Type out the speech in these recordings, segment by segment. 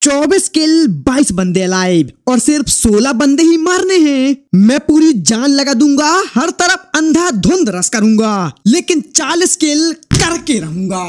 24 किल 22 बंदे अलाइव और सिर्फ 16 बंदे ही मारने हैं। मैं पूरी जान लगा दूंगा, हर तरफ अंधाधुंध रस करूंगा, लेकिन 40 किल करके रहूंगा।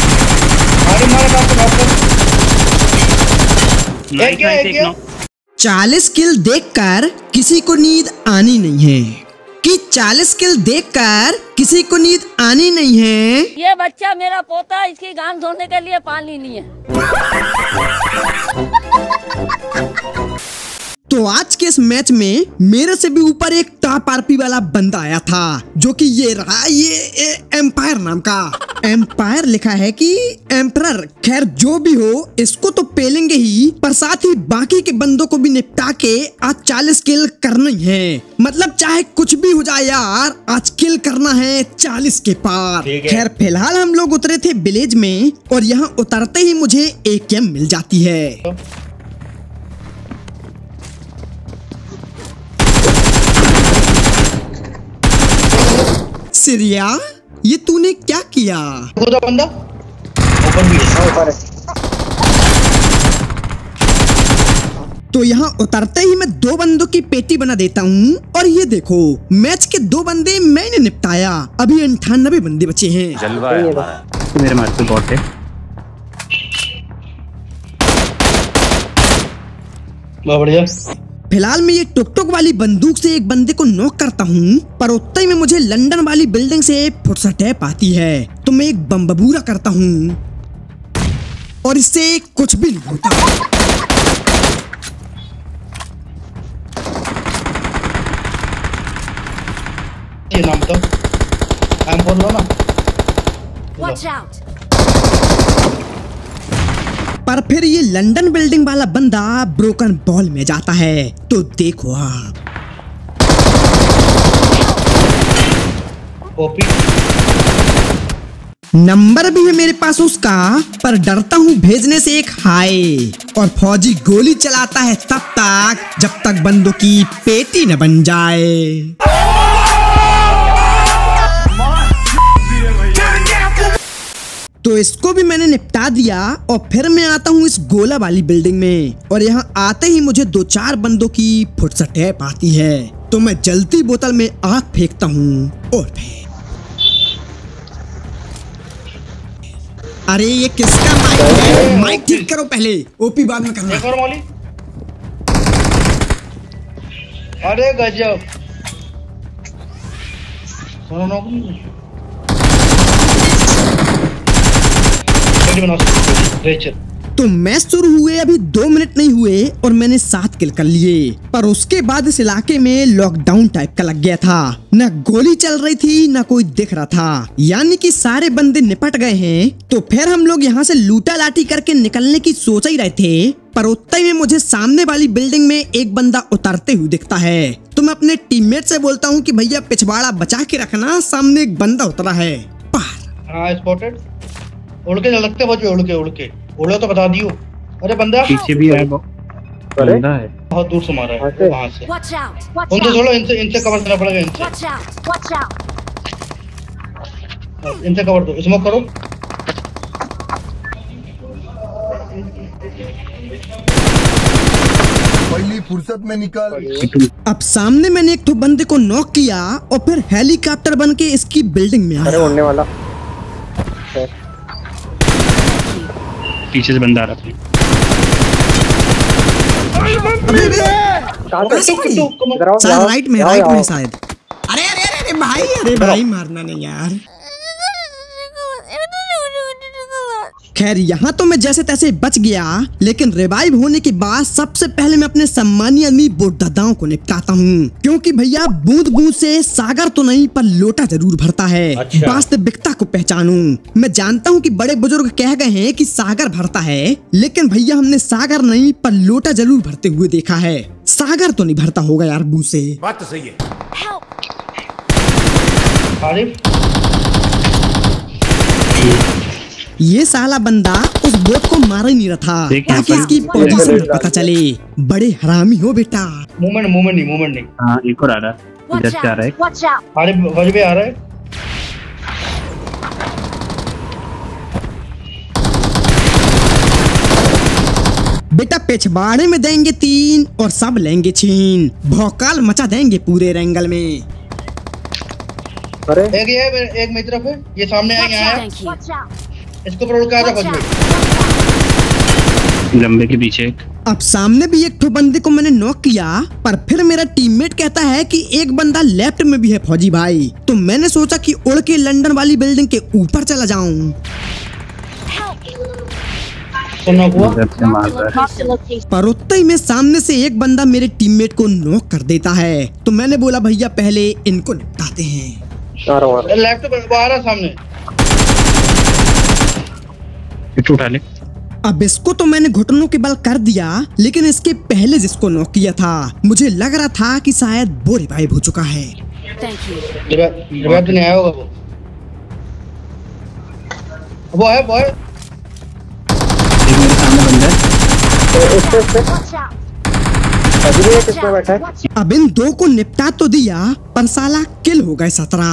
40 किल देखकर किसी को नींद आनी नहीं है कि 40 किल देखकर किसी को नींद आनी नहीं है। ये बच्चा मेरा पोता, इसकी गांड धोने के लिए पानी नहीं है। तो आज के इस मैच में मेरे से भी ऊपर एक टॉप आरपी वाला बंदा आया था, जो कि ये रहा, ये एम्पायर नाम का। एम्पायर लिखा है कि एम्परर। खैर जो भी हो, इसको तो पेलेंगे ही, पर साथ ही बाकी के बंदों को भी निपटा के आज 40 किल करना ही है। मतलब चाहे कुछ भी हो जाए यार, आज किल करना है 40 के पार। खैर फिलहाल हम लोग उतरे थे विलेज में और यहाँ उतरते ही मुझे AKM मिल जाती है। सिरिया, ये तूने क्या किया? बंदा ऊपर भी है। तो यहाँ उतरते ही मैं 2 बंदों की पेटी बना देता हूँ और ये देखो, मैच के 2 बंदे मैंने निपटाया। अभी 98 बंदे बचे हैं। जलवा है हमारा। मेरे मार पे बॉट है। बहुत बढ़िया। फिलहाल मैं ये टुक टुक वाली बंदूक से एक बंदे को नॉक करता हूँ, पर उतना ही में मुझे लंदन वाली बिल्डिंग से फुटसटैप आती है, तो मैं एक बम्बबूरा करता हूँ और इससे कुछ भी नहीं होता। ये नाम तो I'm बोल रहा ना। Watch out! पर फिर ये लंदन बिल्डिंग वाला बंदा ब्रोकन बॉल में जाता है, तो देखो आप। कॉपी नंबर भी है मेरे पास उसका, पर डरता हूँ भेजने से एक हाय। और फौजी गोली चलाता है तब तक जब तक बंदों की पेटी न बन जाए। तो इसको भी मैंने निपटा दिया और फिर मैं आता हूँ इस गोला वाली बिल्डिंग में और यहाँ आते ही मुझे 2-4 बंदों की फुटसटैप आती है, तो मैं जलती बोतल में आग फेंकता हूँ और फिर अरे ये किसका माइक है? माइक ठीक करो पहले, ओपी बाद में करना। एक और मौली। अरे गजब। तो मैच शुरू हुए अभी 2 मिनट नहीं हुए और मैंने 7 किल कर लिए, पर उसके बाद इस इलाके में लॉकडाउन टाइप का लग गया था। न गोली चल रही थी, न कोई दिख रहा था, यानी कि सारे बंदे निपट गए हैं। तो फिर हम लोग यहाँ से लूटा लाटी करके निकलने की सोच ही रहे थे, पर उतना ही में मुझे सामने वाली बिल्डिंग में एक बंदा उतरते हुए दिखता है। तो मैं अपने टीममेट से बोलता हूँ कि भैया पिछवाड़ा बचा के रखना, सामने एक बंदा उतरा है। हाँ स्पॉटेड। उड़ के लगते उड़ो तो बता दियो। अरे बंदा पीछे भी है, बंदा है, बहुत दूर से मारा है वहां से। उनसे छोड़ो, इनसे कवर करना पड़ेगा। इनसे कवर दो, स्मोक करो। पहली फुर्सत में निकल। अब सामने मैंने एक तो बंदे को नॉक किया और फिर हेलीकॉप्टर बन के इसकी बिल्डिंग में आया। उड़ने वाला पीछे से बंदा आ रहा था। राइट में शायद। अरे भाई मारना नहीं यार। खैर यहाँ तो मैं जैसे तैसे बच गया, लेकिन रिवाइव होने के बाद सबसे पहले मैं अपने सम्मानीय आदमी बोटदादाओं को निपटाता हूँ, क्योंकि भैया बूंद बूंद से सागर तो नहीं पर लोटा जरूर भरता है। वास्तविकता को पहचानूं। मैं जानता हूँ कि बड़े बुजुर्ग कह गए हैं कि सागर भरता है, लेकिन भैया हमने सागर नहीं पर लोटा जरूर भरते हुए देखा है। सागर तो नहीं भरता होगा यार बूंद से। बात तो सही है। ये साला बंदा उस बोट को मार ही नहीं रहा था ताकि इसकी पोजीशन पता चले। बड़े हरामी हो बेटा। मूवमेंट नहीं। हाँ एक और आ रहा है, इधर से आ रहा है। अरे वजह पे आ रहा है। बेटा पिछवाड़े में देंगे 3 और सब लेंगे छीन, भौकाल मचा देंगे पूरे रेंगल में। अरे एक मेरी तरफ है, ये सामने आया, इसको पर उड़ के आजा फौजी। लंबे के पीछे एक। अब सामने भी एक ठो बंदे को मैंने नॉक किया, पर फिर मेरा टीममेट कहता है कि एक बंदा लेफ्ट में भी है फौजी भाई। तो मैंने सोचा कि उड़ के लंदन वाली बिल्डिंग के ऊपर चला जाऊं। पर उतना ही में सामने से एक बंदा मेरे टीममेट को नॉक कर देता है। तो मैंने बोला भैया पहले इनको निपटाते हैं। लेफ्ट पर आ रहा सामने, उठा ले। अब इसको तो मैंने घुटनों के बल कर दिया, लेकिन इसके पहले जिसको नॉक किया था मुझे लग रहा था कि शायद वो रिवाइव हो चुका है। रिवाइव तो नहीं आया होगा वो है मेरे सामने बंदा है। अब इन 2 को निपटा तो दिया, पर साला किल हो गए 17।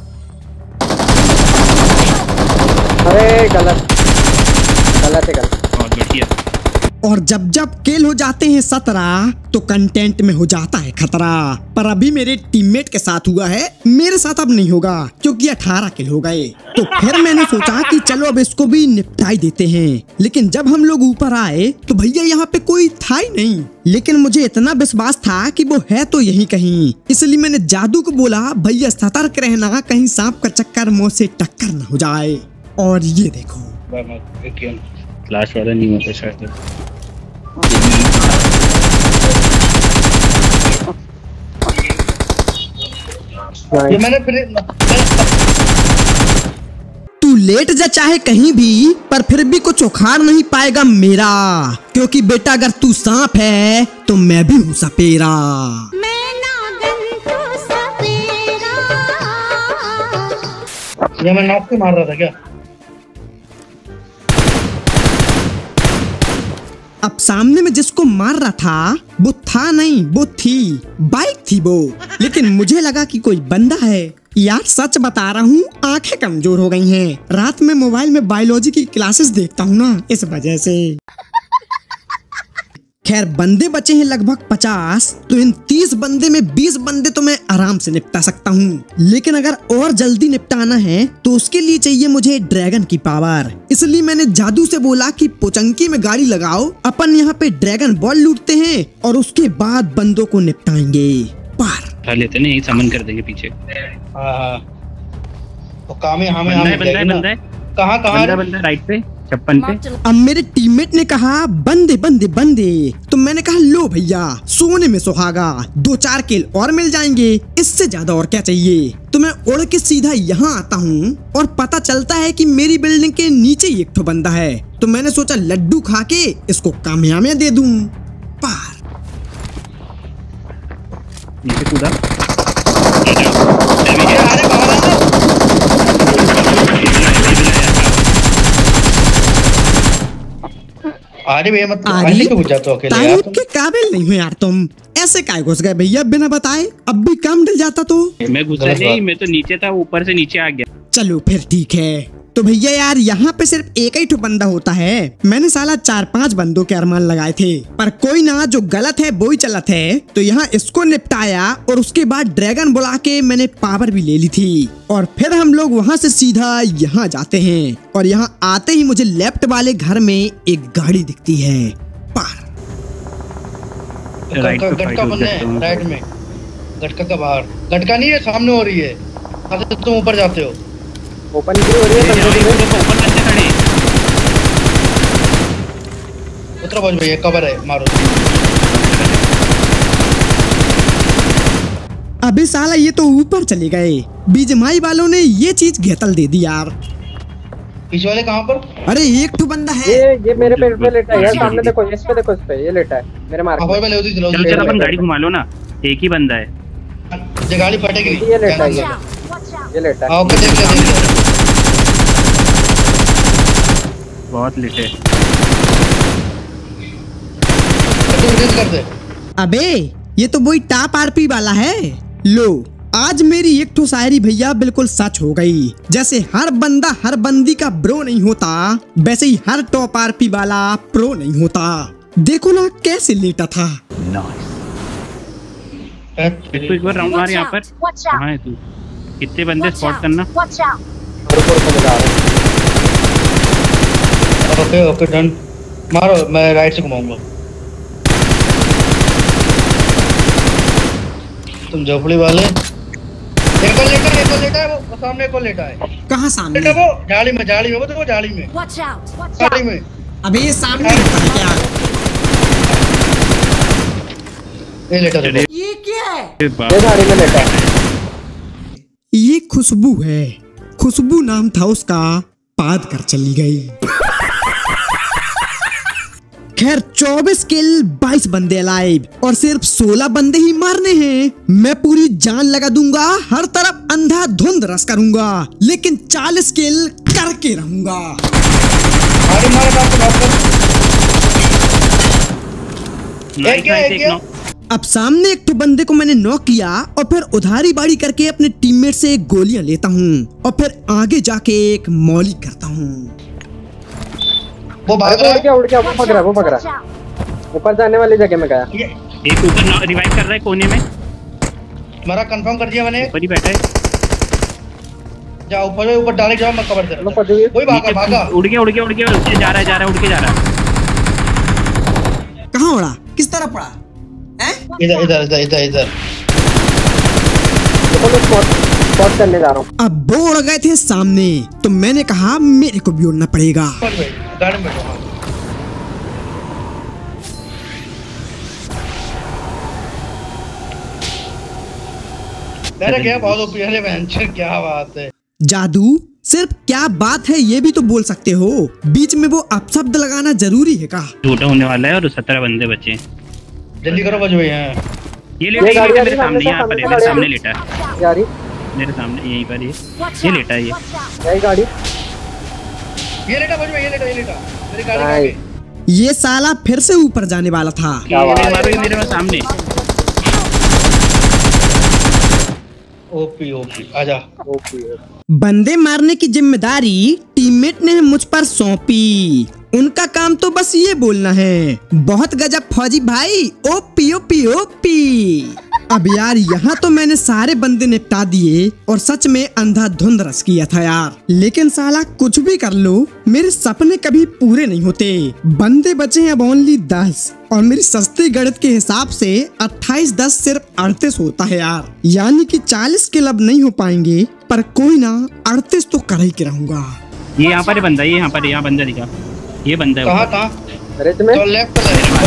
अरे गलत है। और जब किल हो जाते हैं 17 तो कंटेंट में हो जाता है खतरा। पर अभी मेरे टीममेट के साथ हुआ है, मेरे साथ अब नहीं होगा क्योंकि 18 किल हो गए। तो फिर मैंने सोचा कि चलो अब इसको भी निपटाई देते हैं। लेकिन जब हम लोग ऊपर आए तो भैया यहाँ पे कोई था ही नहीं, लेकिन मुझे इतना विश्वास था कि वो है तो यही कहीं, इसलिए मैंने जादू को बोला भैया सतर्क रहना, कहीं सांप का चक्कर मुंह से टक्कर न हो जाए। और ये देखो फ्लैश वाला नहीं होता शायद। ये मैंने तू लेट जा चाहे कहीं भी, पर फिर भी कुछ उखाड़ नहीं पाएगा मेरा, क्योंकि बेटा अगर तू सांप है तो मैं भी हूँ सपेरा। ये मैं नॉक से मार रहा था क्या? अब सामने में जिसको मार रहा था वो था नहीं, वो थी बाइक थी वो, लेकिन मुझे लगा कि कोई बंदा है। यार सच बता रहा हूँ, आंखें कमजोर हो गई हैं। रात में मोबाइल में बायोलॉजी की क्लासेस देखता हूँ ना, इस वजह से। खैर बंदे बचे हैं लगभग 50, तो इन 30 बंदे में 20 बंदे तो मैं आराम से निपटा सकता हूँ। लेकिन अगर और जल्दी निपटाना है तो उसके लिए चाहिए मुझे ड्रैगन की पावर। इसलिए मैंने जादू से बोला कि पोचंकी में गाड़ी लगाओ, अपन यहाँ पे ड्रैगन बॉल लूटते हैं और उसके बाद बंदों को निपटाएंगे। पार लेते नहीं, समन कर देंगे पीछे। तो काम है हमें बंदा है। कहाँ बंदा राइट पे 56 पे। अब मेरे टीममेट ने कहा बंदे बंदे बंदे, तो मैंने कहा लो भैया सोने में सुहागा, 2-4 किल और मिल जाएंगे, इससे ज्यादा और क्या चाहिए। तो मैं उड़ के सीधा यहाँ आता हूँ और पता चलता है कि मेरी बिल्डिंग के नीचे ही एक ठो बंदा है। तो मैंने सोचा लड्डू खा के इसको कामयाबियां दे दूं। पार नीचे कूदा। तारीफ के काबिल नहीं हो यार तुम, ऐसे काय घुस गए भैया बिना बताए। अब भी काम डल जाता तो। मैं घुसा नहीं, मैं तो नीचे था, ऊपर से नीचे आ गया। चलो फिर ठीक है। तो भैया यार यहाँ पे सिर्फ एक ही ठो बंदा होता है, मैंने साला 4-5 बंदों के अरमान लगाए थे, पर कोई ना, जो गलत है वो ही चलत है। तो यहाँ इसको निपटाया और उसके बाद ड्रैगन बुला के मैंने पावर भी ले ली थी। और फिर हम लोग वहाँ से सीधा यहाँ जाते हैं और यहाँ आते ही मुझे लेफ्ट वाले घर में एक गाड़ी दिखती है। पार गटका राइट में, गटका का बाहर, गटका नहीं है सामने हो रही है, तुम ऊपर जाते हो। ओपन क्यों हो रही है? ओपन करते खड़े। उतरो बच भैया, कवर है, मारो। अबे साला ये तो ऊपर चले गए। बीजमाई वालों ने ये चीज घेतल दे दी यार। पीछे वाले कहाँ पर? अरे एक ठो बंदा है, ये मेरे पेड़ पे लेटा है यार, सामने देखो, इस पे देखो, इस पे ये लेटा है मेरे मार्क पे। चलो अपन गाड़ी घुमा लो ना, एक ही बंदा है। ये गाड़ी फटेगी। ये लेटा है, ये लेटा है। ओके देख ले। बहुत लेटे। कर दे। अबे ये तो वही टॉप आरपी वाला है। लो आज मेरी एक ठो शायरी भैया बिल्कुल सच हो गई। जैसे हर बंदा हर बंदी का ब्रो नहीं होता, वैसे ही हर टॉप आरपी वाला प्रो नहीं होता। देखो ना कैसे लेटा था। तू एक बार राउंड मार यहाँ पर। कहाँ है तू? कितने बंदे स्पॉट करना। Okay okay done. मारो, मैं राइट से घुमाऊंगा। तुम झोपड़ी वाले। एक और लेटा है वो सामने, एक और लेटा है। कहाँ सामने? लेटा वो झाड़ी में वो तो झाड़ी में। अबे ये सामने लेटा है क्या? ये लेटा है। ये क्या है? ये झाड़ी में लेटा है। ये खुशबू है। खुशबू नाम था उसका, पाद कर चली गई। खैर 24 किल, 22 बंदे अलाइव और सिर्फ 16 बंदे ही मारने हैं। मैं पूरी जान लगा दूंगा, हर तरफ अंधाधुंध रस करूंगा, लेकिन 40 किल करके रहूंगा। अब सामने एक तो बंदे को मैंने नॉक किया और फिर उधारी बाड़ी करके अपने टीममेट से गोलियां लेता हूँ और फिर आगे जाके एक मौली करता हूँ। वो भाग रहा है। उड़ गया, वो भाग रहा है। ऊपर जाने वाली जगह में गया। एक ऊपर रिवाइव कर रहा है कोने में। मेरा कंफर्म कर दिया मैंने। ऊपर ही बैठा है। जा ऊपर डाले जाओ, मैं कवर दे। कोई भागा। उड़ गया उड़ के जा रहा है उड़ के जा रहा है। कहाँ उड़ा? किस तरफ पड़ा? इधर। स्पॉट करने जा रहा हूँ। अब वो उड़ गए थे सामने, तो मैंने कहा मेरे को भी उड़ना पड़ेगा। गाड़ी में बैठो। क्या बहुत ओपी वेंचर, क्या बात है। जादू सिर्फ क्या बात है ये भी तो बोल सकते हो, बीच में वो अपशब्द लगाना जरूरी है का? झूठा होने वाला है और 17 बंदे बचे। जल्दी करो बजो यहाँ। ये लेटा है मेरे सामने, यहाँ पर मेरे सामने लेटा है। गाड़ी मेरे सामने यहीं पर ये लेटा है। यही गाड़ी। ये लेटा बजो, ये लेटा मेरी गाड़ी कहाँ गई? ये साला फिर से ऊपर जाने वाला था। मेरे सामने। ओपी आजा। बंदे मारने की जिम्मेदारी टीममेट ने मुझ पर सौंपी। उनका काम तो बस ये बोलना है, बहुत गजब फौजी भाई, ओपी ओपी ओपी। अब यार यहाँ तो मैंने सारे बंदे निपटा दिए और सच में अंधाधुंध रस किया था यार, लेकिन साला कुछ भी कर लो मेरे सपने कभी पूरे नहीं होते। बंदे बचे हैं अब ओनली 10 और मेरी सस्ती गणित के हिसाब से 28-10 सिर्फ 38 होता है यार, यानी कि 40 किल अब नहीं हो पाएंगे, पर कोई ना 38 तो कर ही के रहूंगा। ये यहाँ पर बंदा, ये यहाँ पर यहाँ बंदा दिखा, ये बंदा है। कहाँ? रेत में तो लेफ्ट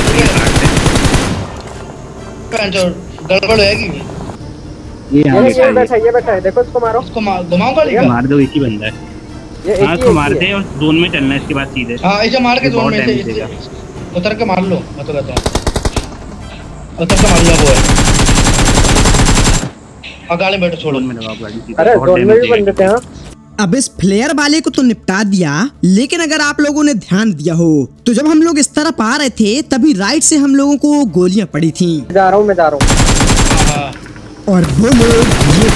गड़बड़ है। ये बैठा है, देखो इसको मारो। इसको घुमाऊंगा, मार दो, एक ही बंदा है। हाँ इसको मार दे और जोन में चलना है इसके बाद सीधे। हाँ इसे मार के जोन में से उतर के मार लो। मैं तो कहता हूँ उतर के मार लो। वो है गाड़ी बैठो, छोड़ो। अरे जोन में भी बंदे थे। हाँ अब इस फ्लेयर वाले को तो निपटा दिया, लेकिन अगर आप लोगों ने ध्यान दिया हो तो जब हम लोग इस तरफ आ रहे थे तभी राइट से हम लोगों को गोलियां पड़ी थी। मैं जा रहा हूँ। और वो लोग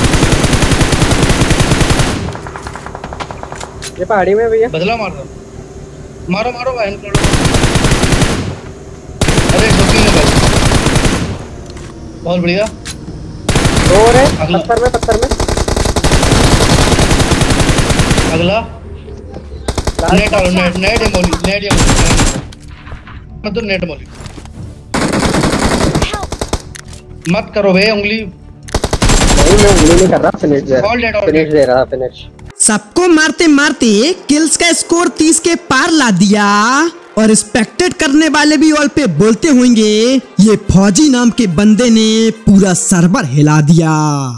ये पहाड़ी में भैया बदला मार दो। मारो बहन को। अरे बहुत बढ़िया। और है पत्थर में अगला नेट मोली मत करो बे उंगली। नहीं मैं उंगली नहीं कर रहा, फिनिश दे रहा फिनिश। सबको मारते मारते किल्स का स्कोर 30 के पार ला दिया और स्पेक्टेट करने वाले भी ऑल पे बोलते होंगे ये फौजी नाम के बंदे ने पूरा सर्वर हिला दिया।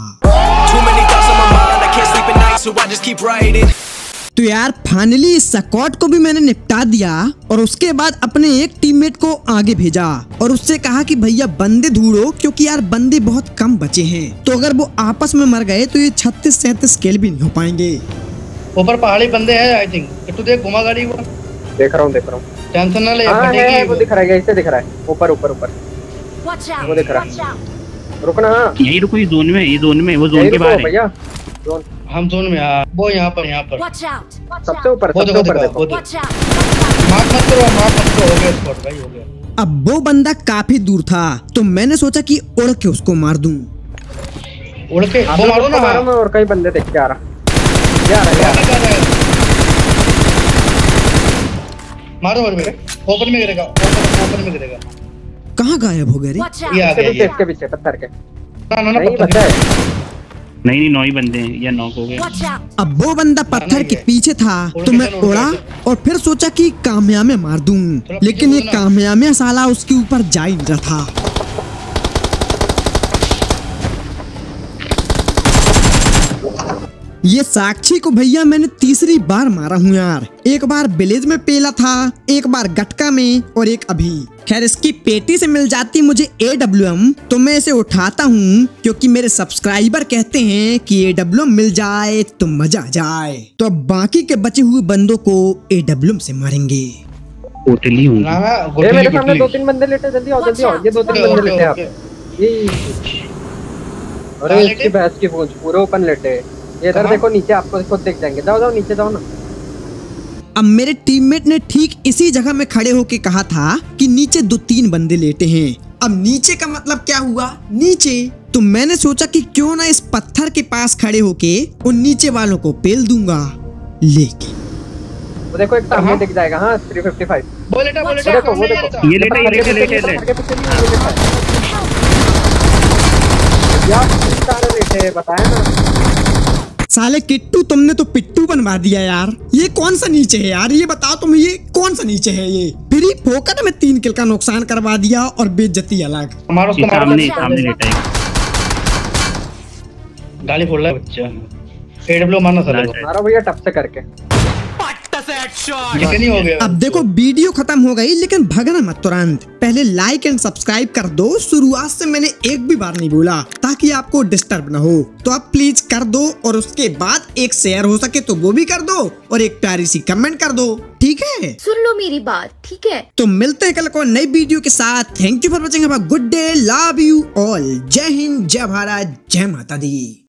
तो यार फाइनली इस स्क्वाड को भी मैंने निपटा दिया और उसके बाद अपने एक टीममेट को आगे भेजा और उससे कहा कि भैया बंदे ढूंढो, क्योंकि यार बंदे बहुत कम बचे हैं, तो अगर वो आपस में मर गए तो ये 36-37 किल भी नहीं हो पाएंगे। ऊपर पहाड़ी बंदे हैं आई थिंक। तू देख घुमा गाड़ी को। देख रहा हूँ टेंशन ना ले। वो दिख रहा है, ऐसे दिख रहा है ऊपर वो दिख रहा है। रुकना। यही रुको, ये जोन में वो जोन के बाहर है भैया। हम जोन में। वो यहाँ पर सबसे ऊपर देखो। मार्क मत करो हो गया स्पॉट भाई, हो गया। अब वो बंदा काफी दूर था तो मैंने सोचा कि उड़ के उसको मार दूं। उड़ के वो मारो ना। मारो, मैं और कई बंदे देख के आ रहा। ये आ रहा। मारो मेरे ओपन में गिरेगा, ओपन में गिरेगा। कहाँ गायब हो गए रे? ये आ गया ये। इसके पीछे पत्थर के। ना नहीं पत्थर बचा है। नहीं 9 ही बंदे हैं या 9 हो गए। अब वो बंदा पत्थर के पीछे था तो मैं उड़ा और फिर सोचा कि कामयाबी मार दूं, लेकिन ये कामयाबी साला उसके ऊपर जा ही नहीं रहा था। ये साक्षी को भैया मैंने तीसरी बार मारा हूँ यार। एक बार विलेज में पेला था, एक बार गटका में और एक अभी। खैर इसकी पेटी से मिल जाती मुझे AWM तो मैं इसे उठाता हूँ क्योंकि मेरे सब्सक्राइबर कहते हैं कि AWM मिल जाए तो मजा आ जाए। तो अब बाकी के बचे हुए बंदों को AWM से मारेंगे। पोटली होंगी। मेरे सामने 2-3 बंदे लेटे, जल्दी आओ जल्दी आओ। ये 2-3 बंदे लेटे आप। अरे इसकी भैंस की पूंछ पूरे ओपन लेटे। ये इधर देखो नीचे, आपको खुद दिख जाएंगे। जाओ जाओ नीचे जाओ ना। अब मेरे टीममेट ने ठीक इसी जगह में खड़े होके कहा था कि नीचे 2-3 बंदे लेटे हैं। अब नीचे का मतलब क्या हुआ? नीचे। तो मैंने सोचा कि क्यों ना इस पत्थर के पास खड़े होके उन नीचे वालों को पेल दूंगा। लेकिन वो देखो एक सामने दिख जाएगा। हाँ 355 वो लेटा वो देखो ये लेटे यार सारे लेटे, बताया ना। साले किट्टू तुमने तो पिट्टू बनवा दिया यार। ये कौन सा नीचे है यार? ये बताओ तुम, ये कौन सा नीचे है? ये फ्री फोकट में 3 किल का नुकसान करवा दिया और बेइज्जती अलग। हमारा उसको सामने लेटा है। गाली फोड़ रहा है बच्चा। AWM मारना साले को। मारो भैया टप से करके। कितनी हो गया? अब देखो वीडियो खत्म हो गई लेकिन भगना मत तुरंत। पहले लाइक एंड सब्सक्राइब कर दो। शुरुआत से मैंने एक भी बार नहीं बोला ताकि आपको डिस्टर्ब ना हो। तो आप प्लीज कर दो और उसके बाद एक शेयर हो सके तो वो भी कर दो और एक प्यारी सी कमेंट कर दो। ठीक है? सुन लो मेरी बात, ठीक है? तो मिलते हैं कल को नई वीडियो के साथ। Thank you for watching. Good day, love you all. जय हिंद, जय भारत, जय माता दी।